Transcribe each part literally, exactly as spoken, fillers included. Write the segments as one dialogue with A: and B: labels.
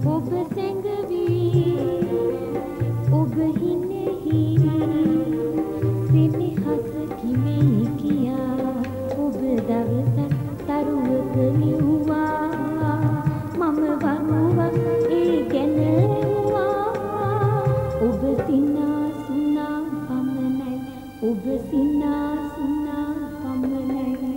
A: ඔබ සැඟවී ඔබ හිනෙහි සෙනෙහස කිමේ කියා ඔබ දවසක් තරුවක ලිව්වා මම වරුවක් ඒ ගැන ලිව්වා ඔබ සිනාසුනා පමණයි ඔබ සිනාසුනා පමණයි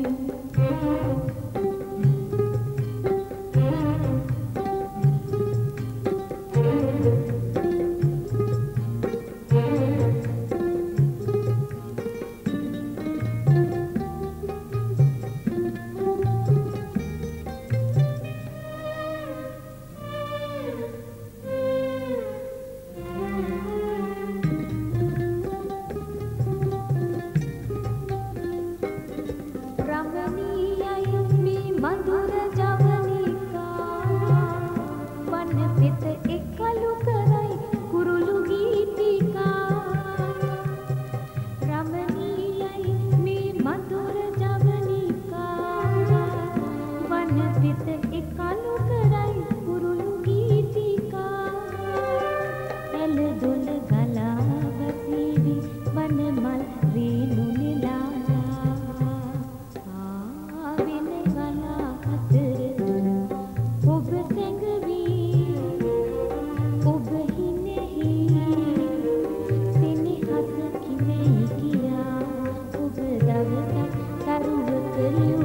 A: රමණීයයි මේ මధుර ජවනිකා වන පෙත එකලු කරයි කුරුළු ගීතිකා රමණීයයි මේ මధుර ජවනිකා වන පෙත එකලු කරයි කුරුළු ගීතිකා එළ දොළ ගලා වසීවි වන මල් රේණු නෙලා ඔබ සැඟවී ඔබ හිනෙහි සෙනෙහස කිමේ කියා ඔබ දවසක් තරුවක